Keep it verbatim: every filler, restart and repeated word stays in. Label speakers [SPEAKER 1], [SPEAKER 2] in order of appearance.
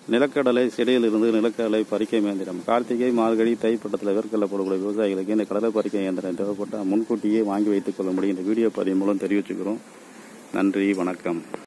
[SPEAKER 1] நிலக்கடலை செடியிலிருந்து நிலக்கடலை பறிக்கை இயந்திரம். கார்த்திகை, மார்கழி, தைப்பட்டத்தில் வேர்க்கடலை போடக்கூடிய விவசாயிகளுக்கு இந்த கடலை பறிக்கை இயந்திரம் தேவைப்பட்டால் முன்கூட்டியே வாங்கி வைத்துக் கொள்ள முடியும். இந்த வீடியோ பதிவு மூலம் தெரிவிச்சுக்கிறோம். நன்றி, வணக்கம்.